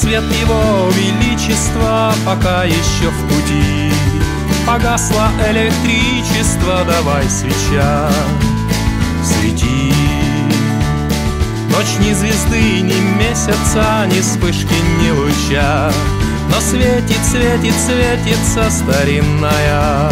Свет его величества пока еще в пути. Погасло электричество, давай, свеча, свети. Ночь ни звезды, ни месяца, ни вспышки, ни луча, но светит, светит, светится старинная,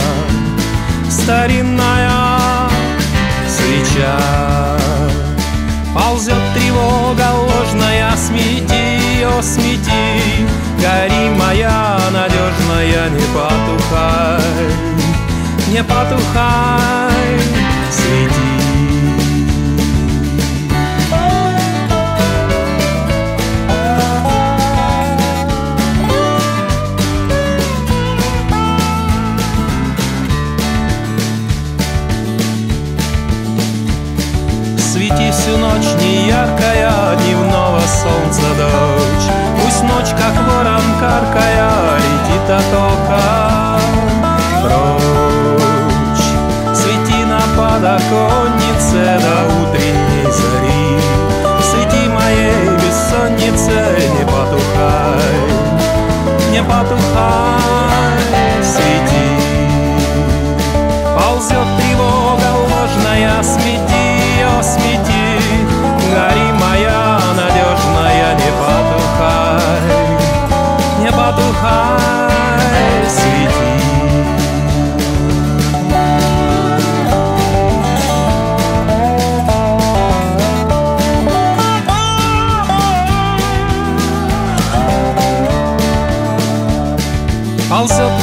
старинная свеча. Ползет тревога ложная, смети, о, смети, гори, моя надежная, не потухай, не потухай, свети. Свети всю ночь, неяркая, дневного солнца дочь. Пусть ночь, как ворон каркая, летит от ока прочь. Свети на подоконнице до утренней зари. Свети моей бессоннице, не потухай, не потухай, свети. Ползет тревога ложная, смети, о, смети, гори, моя надежная, не потухай, не потухай, свети. Ползет